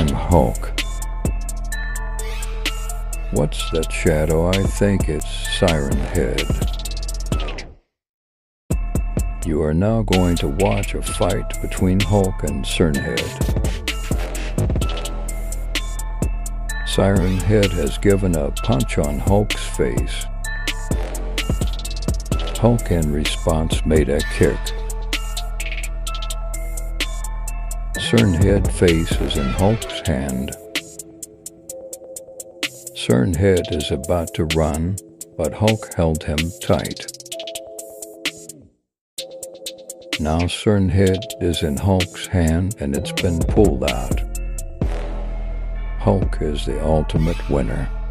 I'm Hulk. What's that shadow? I think it's Siren Head. You are now going to watch a fight between Hulk and Siren Head. Siren Head has given a punch on Hulk's face. Hulk in response made a kick. Siren Head face is in Hulk's hand. Siren Head is about to run, but Hulk held him tight. Now Siren Head is in Hulk's hand and it's been pulled out. Hulk is the ultimate winner.